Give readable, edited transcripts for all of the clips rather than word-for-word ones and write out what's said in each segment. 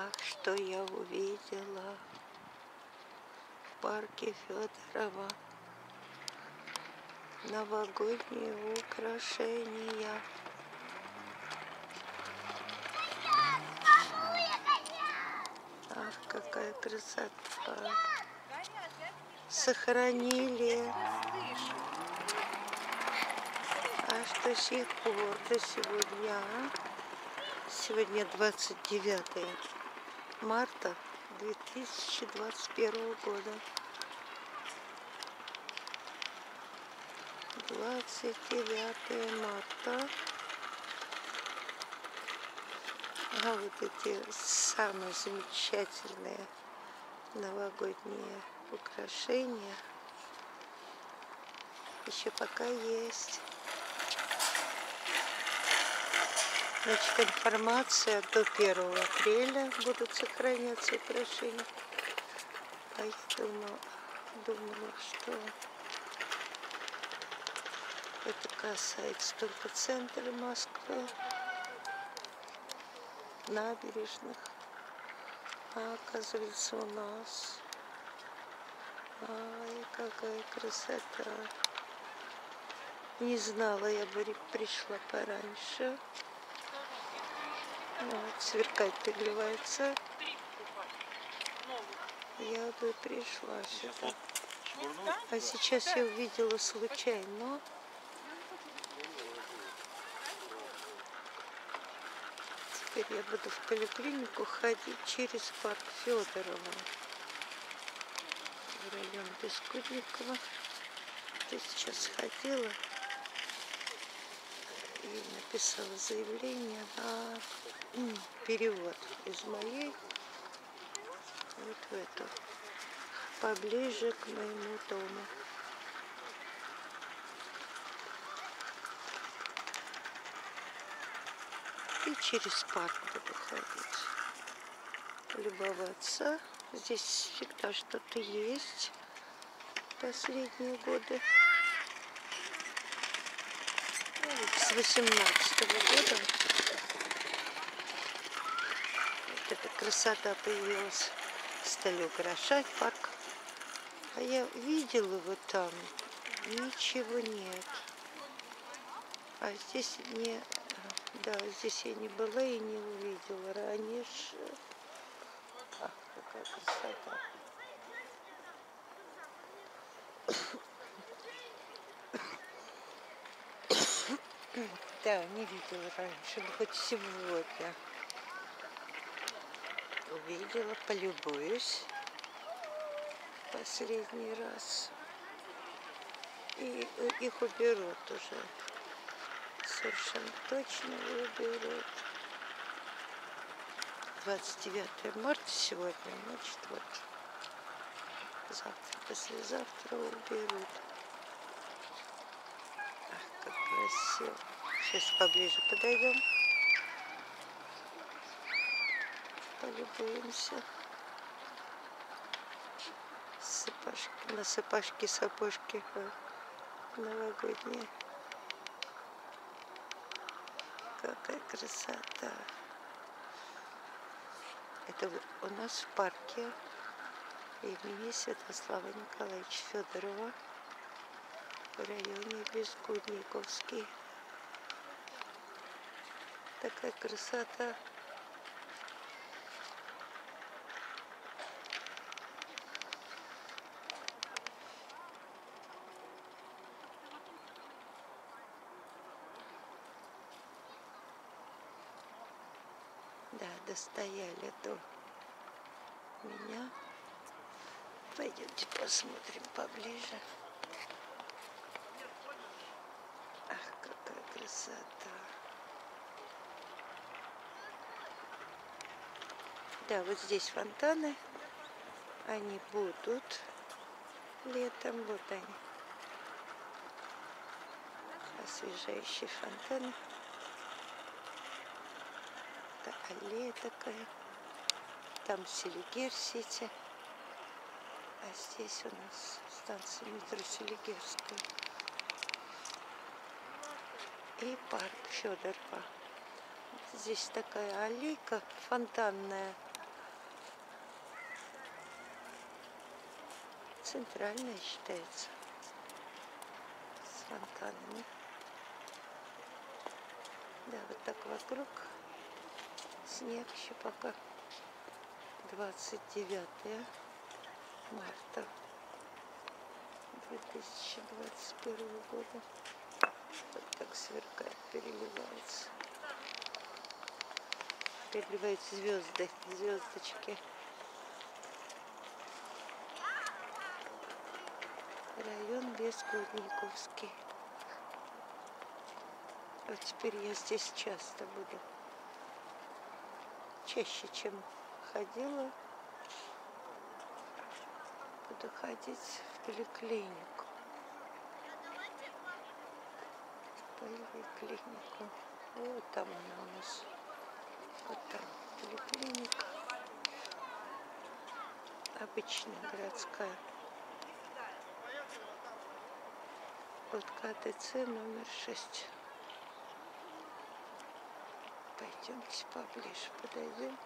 Ах, что я увидела в парке Федорова. Новогодние украшения. Ах, какая красота. Сохранили аж до сих пор, до сегодня. Сегодня 29 марта 2021 года. 29 марта. А вот эти самые замечательные новогодние украшения еще пока есть. Значит, информация до 1 апреля будут сохраняться украшения. А я думала, что это касается только центра Москвы, набережных. А оказывается, у нас. Ай, какая красота. Не знала, я бы пришла пораньше. Вот, сверкать переливается. Я бы пришла сюда. А сейчас я увидела случайно. Теперь я буду в поликлинику ходить через парк Федорова. В район Бескудникова. Я сейчас ходила и написала заявление на перевод из моей вот в эту, поближе к моему дому. И через парк буду ходить, любоваться. Здесь всегда что-то есть последние годы. С 18-го года вот эта красота появилась. Стали украшать парк. А я видела его там, ничего нет. А здесь не... Да, здесь я не была и не увидела раньше. Ах, какая красота. Да, не видела раньше, но хоть сегодня увидела, полюбуюсь последний раз. И их уберут уже. Совершенно точно уберут. 29 марта сегодня, значит, вот завтра, послезавтра уберут. Ах, как красиво. Сейчас поближе подойдем. Полюбуемся. На сапожки новогодние. Какая красота. Это у нас в парке имени Святослава Николаевича Федорова в районе Бескудниковский. Такая красота. Да, достояли до меня. Пойдемте посмотрим поближе. Ах, какая красота. Да, вот здесь фонтаны. Они будут летом. Вот они. Освежающие фонтаны. Это аллея такая. Там Селигер-Сити. А здесь у нас станция метро Селигерская. И парк Федорова. Здесь такая аллейка фонтанная. центральная считается, с фонтанами. Да, вот так вокруг. Снег еще пока. 29 марта 2021 года. Вот так сверкает, переливается. Переливаются звезды, звездочки. Район Бескудниковский. Вот теперь я здесь часто буду. Чаще, чем ходила. Буду ходить в поликлинику. Поликлинику. Вот там она у нас. Вот там поликлиника. Обычная городская. Вот КТЦ номер 6. Пойдемте поближе, подойдем.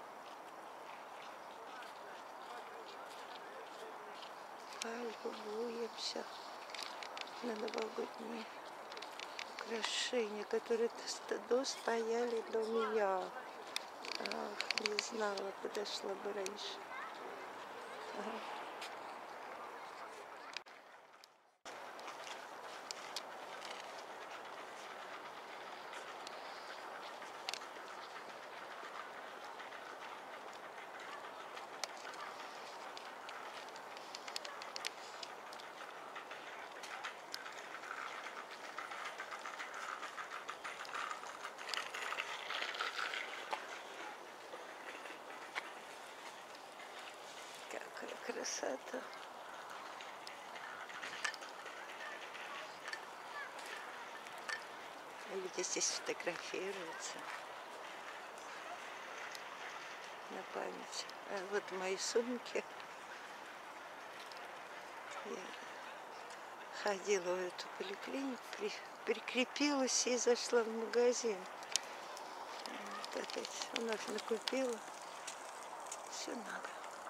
Полюбуемся на новогодние украшения, которые стояли до меня. Ах, не знала, подошла бы раньше. Ага. Какая красота. Люди здесь фотографируются на память. А вот мои сумки. Я ходила в эту поликлинику, прикрепилась и зашла в магазин. Вот опять вновь накупила. Все надо.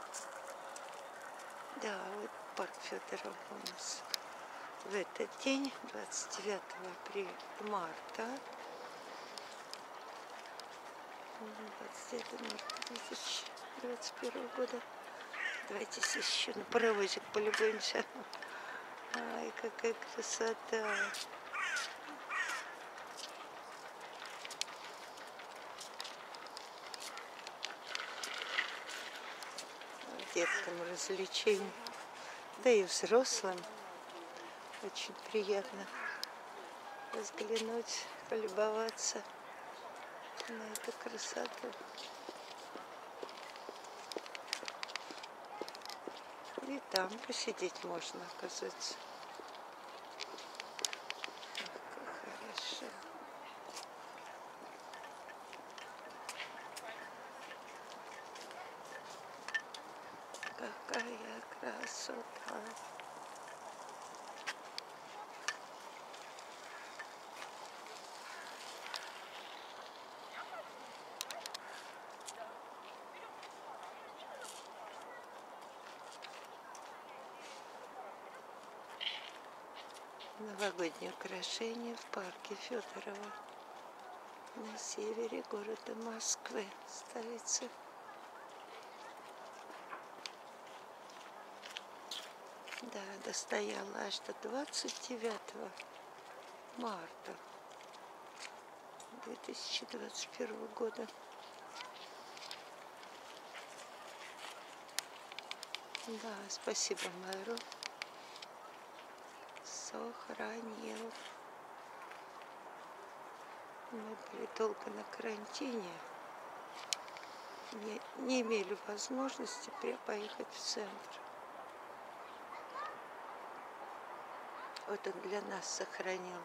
Да, вот парк Федорова у нас. В этот день, 29 марта 29 марта 2021 года. Давайте здесь еще на паровозик полюбуемся. Ай, какая красота! Деткам развлечений, да и взрослым очень приятно взглянуть, полюбоваться на эту красоту. И там посидеть можно, оказывается. Ах, как хорошо. Какая красота. Новогодние украшения в парке Федорова на севере города Москвы, столицы. Да, достояла аж до 29 марта 2021 года. Да, спасибо мэру. Сохранил. Мы были долго на карантине. Не имели возможности поехать в центр. Вот он для нас сохранил.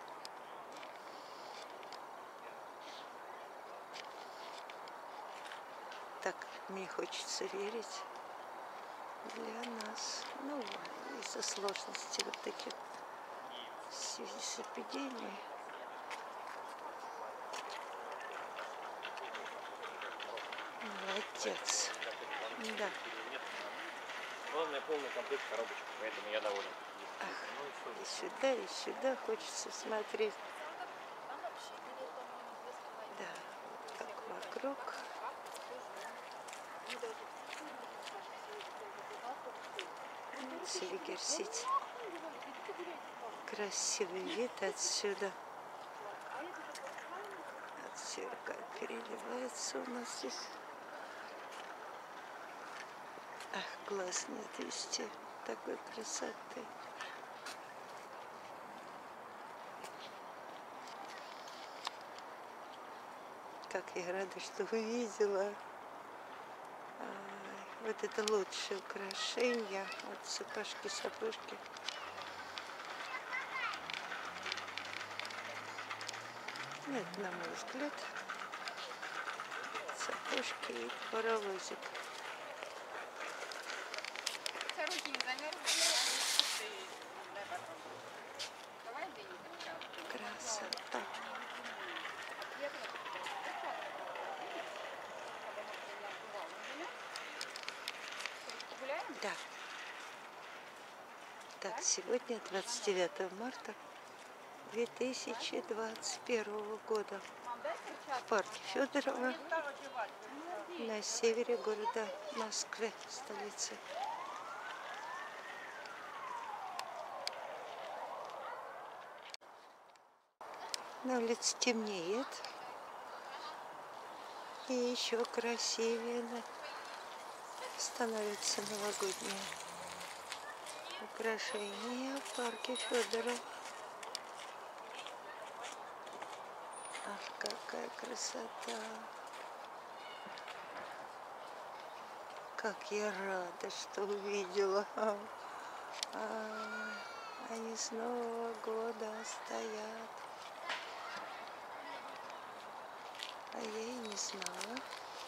Так мне хочется верить. Для нас. Ну, из-за сложностей вот таких в связи с эпидемией. Молодец. Да. Главное, полный комплект коробочек, поэтому я доволен. И сюда хочется смотреть. Да, вот так вокруг. Селигер-Сити. Красивый вид отсюда. Отсюда как переливается у нас здесь. Ах, глаз не отвести такой красоты. Как я рада, что увидела. Вот это лучшее украшение. Вот сапожки. Нет, на мой взгляд, сапожки и паровозик. Красота. Да. Так, сегодня 29 марта 2021 года в парке Федорова на севере города Москвы, столицы. На улице темнеет. И еще красивее становятся новогодние украшения в парке Федорова. Ах, какая красота! Как я рада, что увидела. Они с Нового года стоят. А я и не знала,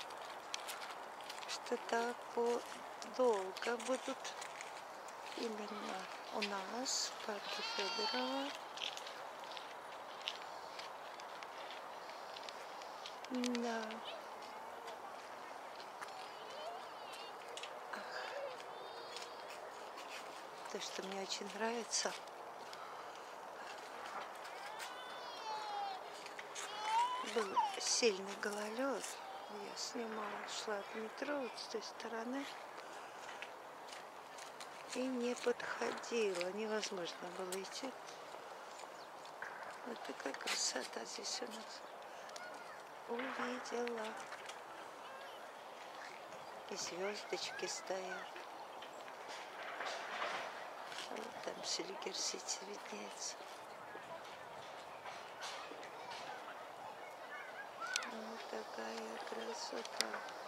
что так долго будут именно у нас в парке Федорова. Да. То, что мне очень нравится. Был сильный гололед. Я снимала, шла от метро вот с той стороны. И не подходила. Невозможно было идти. Вот такая красота здесь у нас. Увидела. И звездочки стоят. Вот там Селигер-Сити виднеется. Вот такая красота.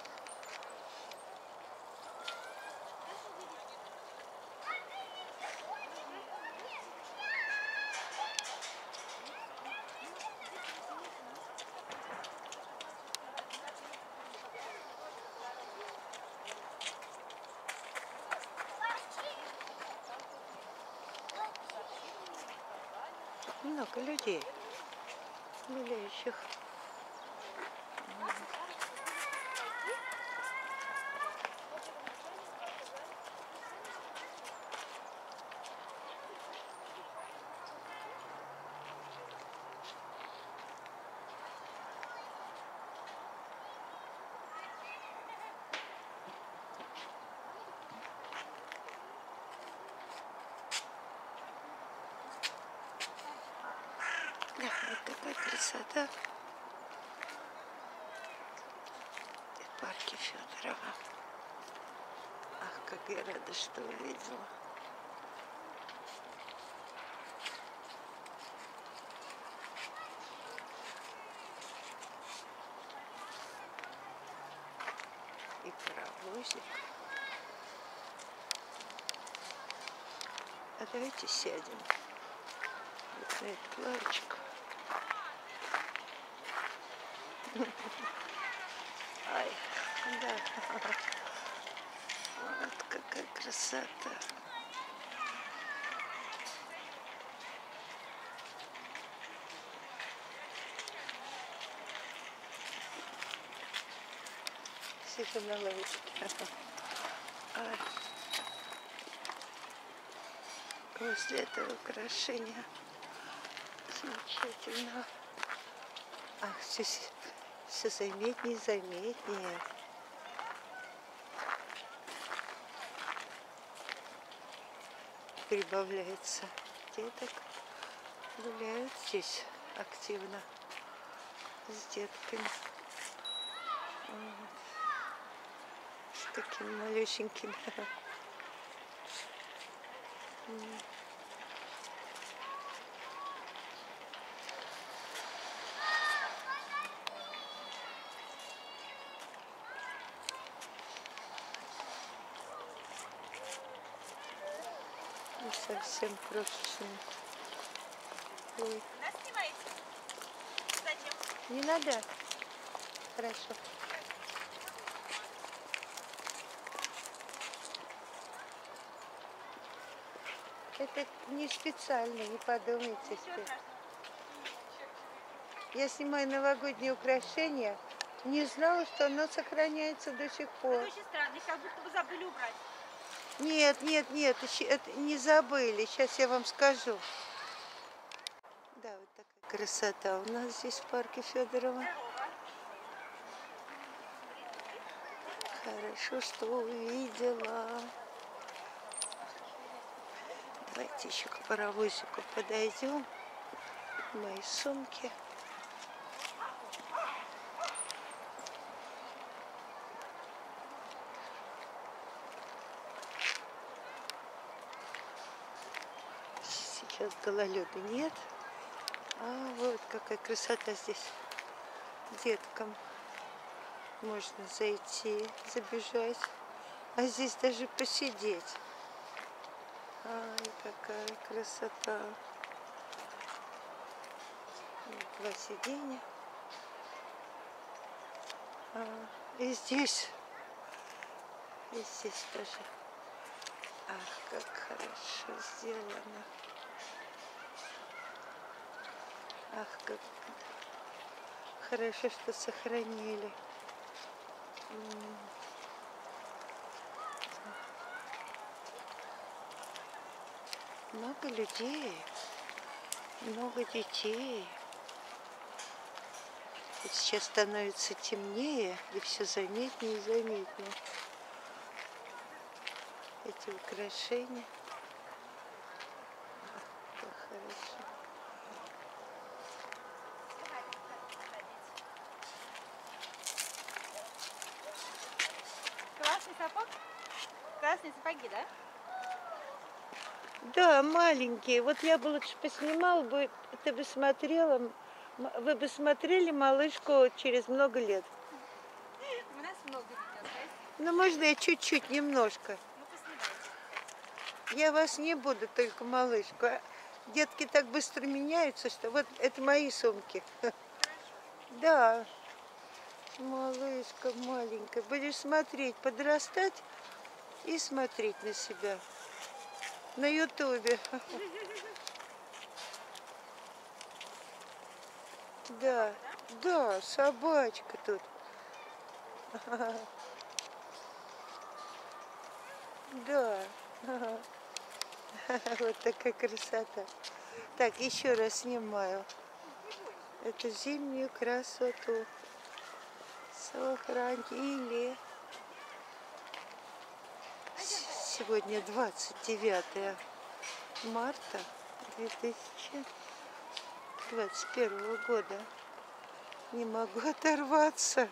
Много людей, гуляющих. Да, вот такая красота в парке Федорова. Ах, как я рада, что увидела. И паровозик. А давайте сядем вот на эту лавочку. Ай, да. Вот какая красота. Сижу на лавочке. Ай. возле этого украшения. Замечательно. Ах, все заметнее и заметнее. Прибавляется деток. Гуляют здесь активно с детками. Вот. С такими малюсенькими. И совсем крошечные. Ой. Не надо? Хорошо. Это не специально, не подумайте. Что... Я снимаю новогодние украшения, не знала, что оно сохраняется до сих пор. Это очень странно, их как будто бы забыли убрать. Нет, нет, нет, это не забыли. Сейчас я вам скажу. Да, вот такая красота у нас здесь в парке Федорова. Хорошо, что увидела. Давайте еще к паровозику подойдем. Мои сумки. Сейчас гололеда нет. А вот какая красота здесь. Деткам можно зайти, забежать. А здесь даже посидеть. Ай, какая красота. Два сиденья. И здесь тоже. Ах, как хорошо сделано. Ах, как хорошо, что сохранили. Много людей, много детей. Вот сейчас становится темнее, и все заметнее и заметнее. Эти украшения. Как хорошо. Классный сапог? Красные сапоги, да? Да, маленькие. Вот я бы лучше поснимала бы, ты бы смотрела, вы бы смотрели малышку через много лет. У нас много видео, знаете? Ну, можно я чуть-чуть, немножко. Ну, поснимайте. Я вас не буду, только малышку. Детки так быстро меняются, что вот это мои сумки. Да, малышка маленькая. Будешь смотреть, подрастать и смотреть на себя. На ютубе. Да, да, собачка тут. Да. Вот такая красота. Так, еще раз снимаю. Это зимнюю красоту сохранили. Сегодня 29 марта 2021 года. Не могу оторваться.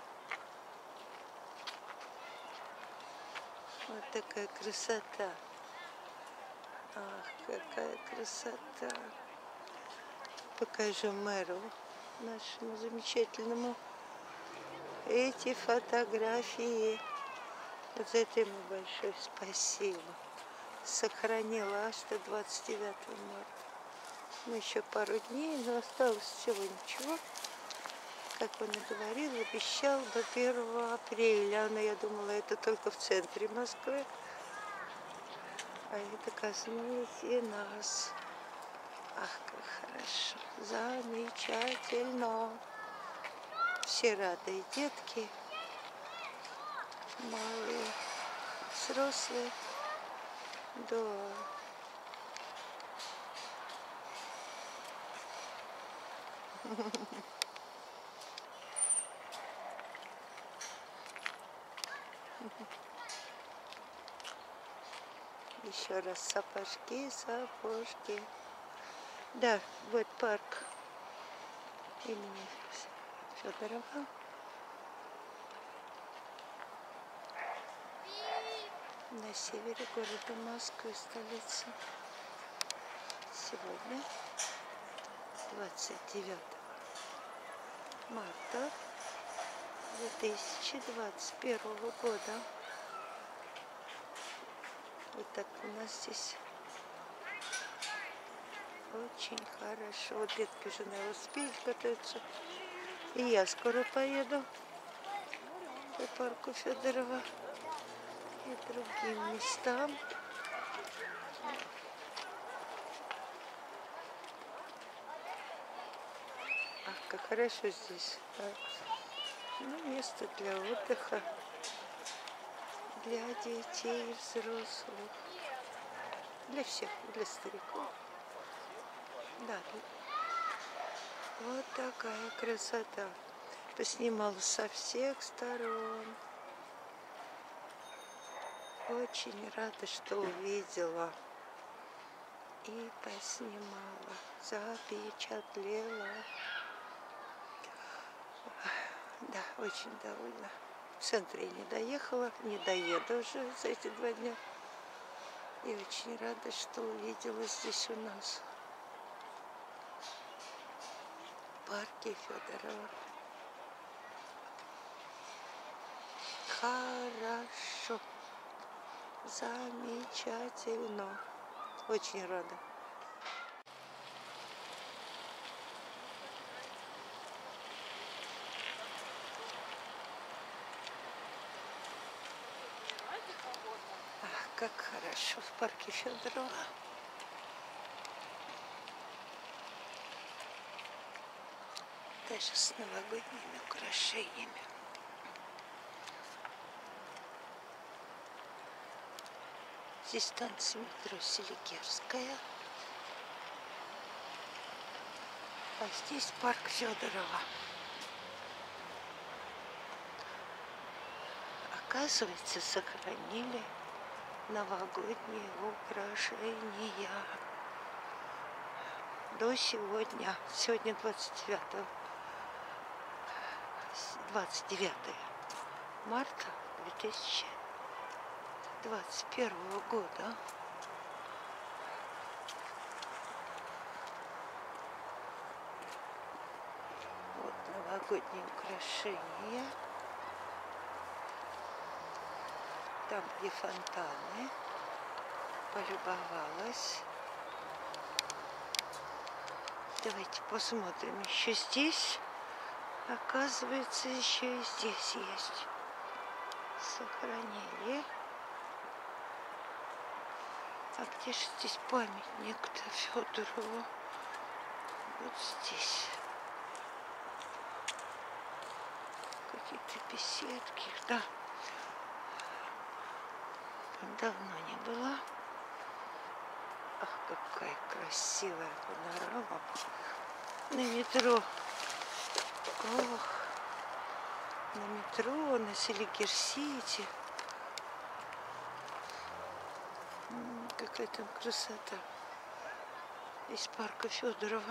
Вот такая красота. Ах, какая красота. Покажу мэру нашему замечательному эти фотографии. Вот за это ему большое спасибо. Сохранила аж до 29 марта. Ну, еще пару дней, но осталось всего ничего. Как он и говорил, обещал до 1 апреля. Но я думала, это только в центре Москвы. А это коснулось и нас. Ах, как хорошо. Замечательно. Все рады, и детки, малые, взрослые. Да. Еще раз сапожки, сапожки. Да, вот парк имени Федорова. На севере города Москвы, столицы. Сегодня 29 марта 2021 года. Вот так у нас здесь очень хорошо. Вот детки уже, наверное, успеют готовиться. И я скоро поеду по парку Федорова и другим местам. Ах, как хорошо здесь. Да. Ну, место для отдыха, для детей, взрослых, для всех, для стариков. Да, вот такая красота. Поснимала со всех сторон. Очень рада, что увидела и поснимала, запечатлела. Да, очень довольна. В центре я не доехала, не доеду уже за эти 2 дня. И очень рада, что увидела здесь у нас в парке Федорова. Хорошо. Замечательно. Очень рада. Ах, как хорошо в парке Федорова. Даже с новогодними украшениями. Здесь станция метро Селигерская. А здесь парк Федорова. Оказывается, сохранили новогодние украшения до сегодня. Сегодня 29 марта 2021 года. Вот новогодние украшения. Там, где фонтаны. Полюбовалась. Давайте посмотрим. Еще здесь, оказывается, еще и здесь есть. Сохранили. А где же здесь памятник-то Федорову? Вот здесь. Какие-то беседки. Да. Давно не была. Ах, какая красивая панорама на метро. Ох, на метро, на Селигер-Сити. Какая там красота. Из парка Федорова.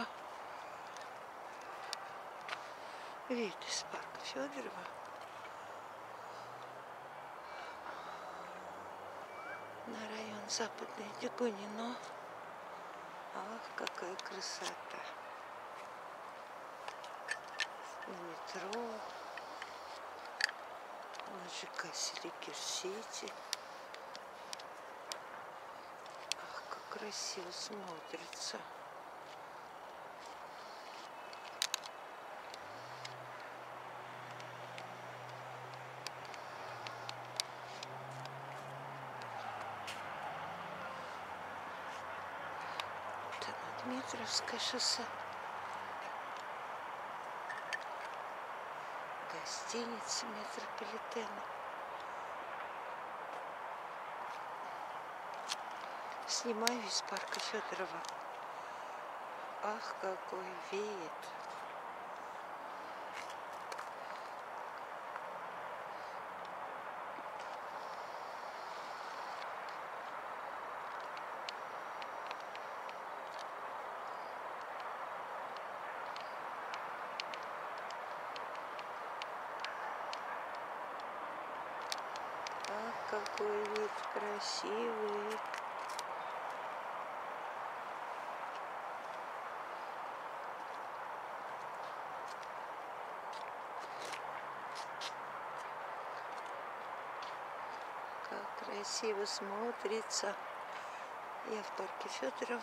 Вид из парка Федорова. На район Западной Дегунино. Ах, какая красота. На метро. На ЖК Селигер-Сити. Ах, как красиво смотрится. Это Дмитровское шоссе. Гостиница метрополитена. Снимаю из парка Федорова. Ах, какой вид! какой вид красивый. Как красиво смотрится. Я в парке Федорова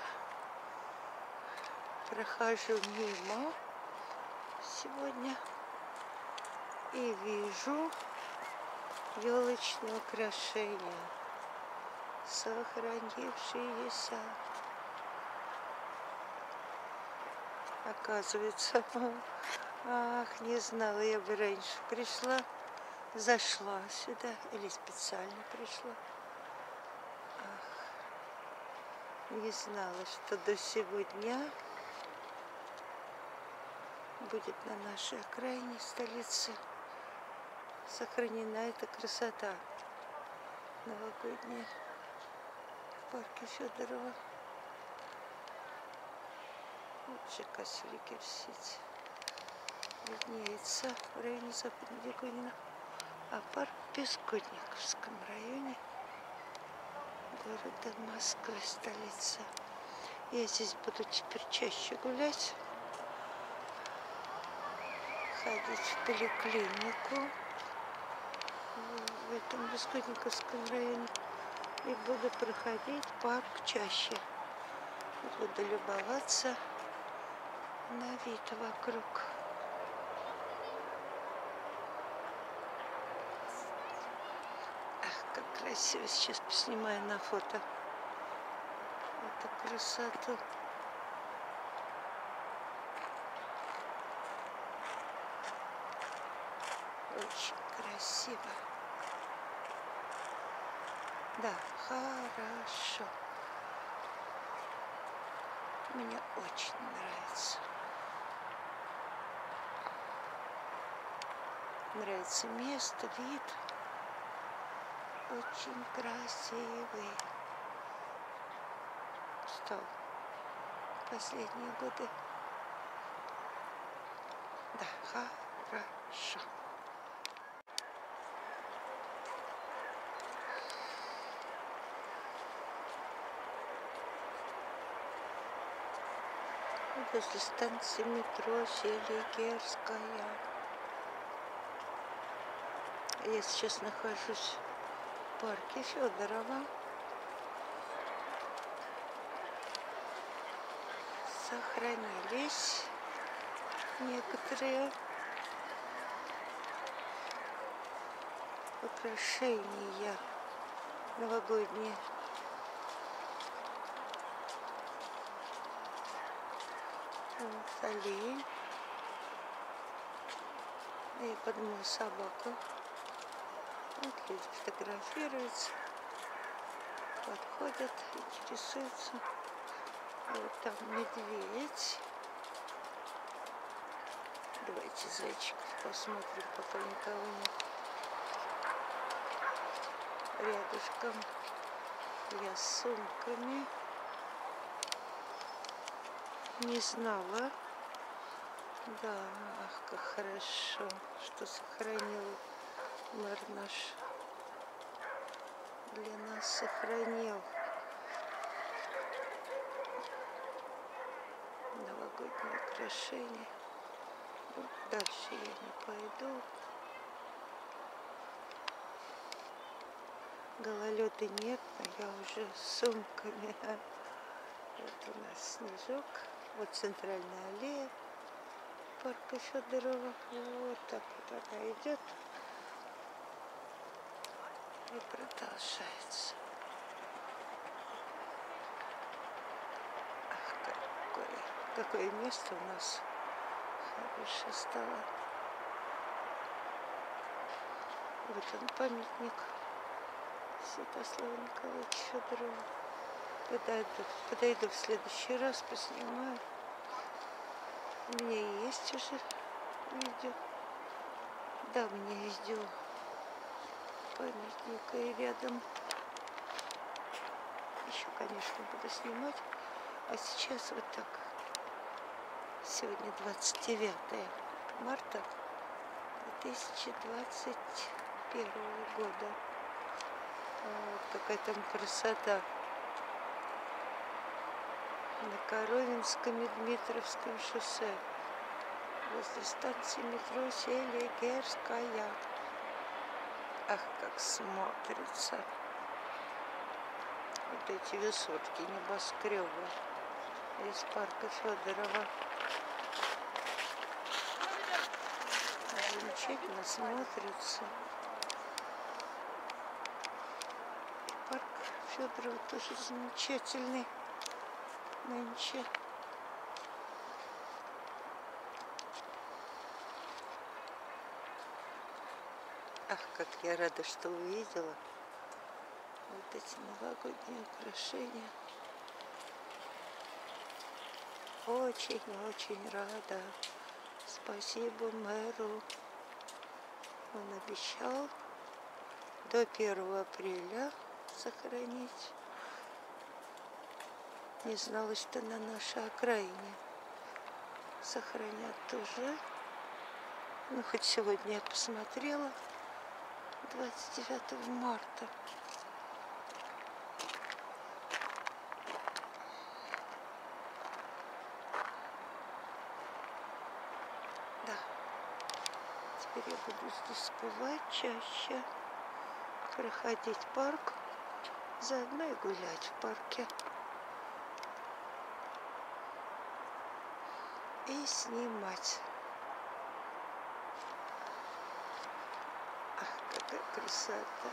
прохожу мимо сегодня и вижу елочные украшения, сохранившиеся. Оказывается, ах, не знала, я бы раньше пришла, зашла сюда или специально пришла. Ах, не знала, что до сегодня будет на нашей окраине столицы сохранена эта красота новогодняя в парке Федорова. Вот же Косвикер-Сити виднеется в районе Западного Дегунина, а парк в Бескудниковском районе города Москвы, столица. Я здесь буду теперь чаще гулять, ходить в поликлинику в этом Бескудниковском районе и буду проходить парк чаще. Буду любоваться на вид вокруг. Ах, как красиво. Сейчас поснимаю на фото эту красоту. Очень красиво. Да, хорошо. Мне очень нравится. Нравится место, вид. Очень красивый. Стал последние годы. Да, хорошо. Возле станции метро Селигерская. Я сейчас нахожусь в парке Федорова. Сохранились некоторые украшения новогодние. Вот олень. Я подумала, собака. Вот люди фотографируются, подходят, интересуются. А вот там медведь. Давайте зайчиков посмотрим, пока никого нет. Рядышком я с сумками. Не знала. Да, ах, как хорошо, что сохранил мэр наш. Для нас сохранил новогодние украшения. Вот дальше я не пойду. Гололеда нет, но я уже с сумками. Вот у нас снежок. Вот центральная аллея парка Федорова. Вот так вот она идет и продолжается. Ах, какое место у нас хорошее стало. Вот он, памятник Святославу Николаевичу Федорову. Подойду в следующий раз, поснимаю. У меня есть уже видео. Да, у меня видео памятника и рядом. Еще, конечно, буду снимать. А сейчас вот так. Сегодня 29 марта 2021 года. Вот какая там красота. На Коровинском и Дмитровском шоссе. Возле станции метро Селигерская. Ах, как смотрится. Вот эти высотки, небоскребы из парка Федорова. Замечательно смотрится. И парк Федорова тоже замечательный нынче. Ах, как я рада, что увидела вот эти новогодние украшения. Очень-очень рада. Спасибо мэру. Он обещал до 1 апреля сохранить. Не знала, что на нашей окраине сохранят тоже. Ну, хоть сегодня я посмотрела. 29 марта. Да. Теперь я буду здесь бывать чаще, проходить парк, заодно и гулять в парке. И снимать. Ах, какая красота.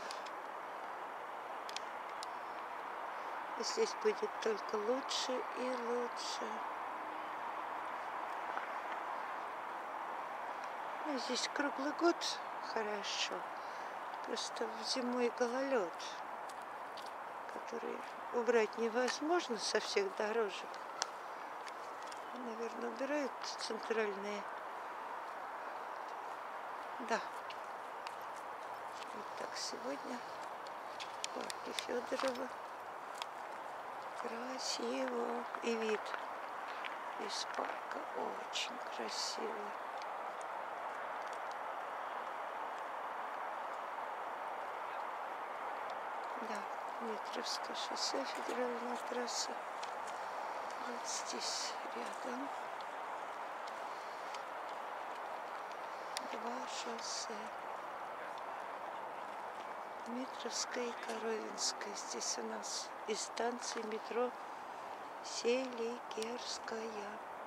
И здесь будет только лучше и лучше. Ну, здесь круглый год хорошо. Просто зимой гололед, который убрать невозможно со всех дорожек. Наверное, убирают центральные. Да. Вот так сегодня в парке Федорова. Красиво. И вид из парка очень красивый. Да, Дмитровское шоссе, федеральная трасса. Вот здесь рядом. 2 шоссе. Дмитровская и Коровинская. Здесь у нас из станции метро Селигерская.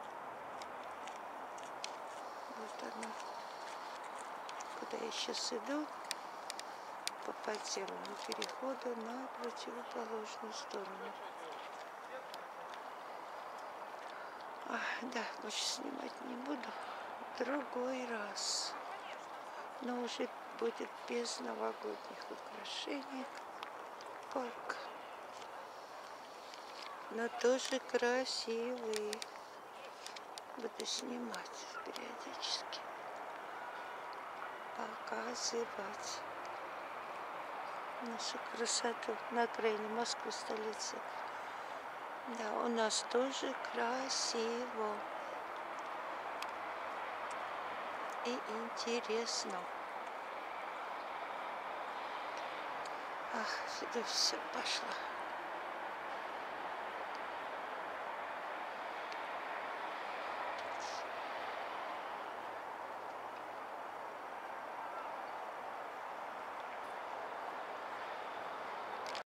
Вот она. Куда я сейчас иду? По подземному переходу на противоположную сторону. Да, больше снимать не буду. Другой раз. Но уже будет без новогодних украшений. Парк. Но тоже красивый. Буду снимать периодически. Показывать нашу красоту на окраине Москвы, столицы. Да, у нас тоже красиво и интересно. Ах, сюда все пошло.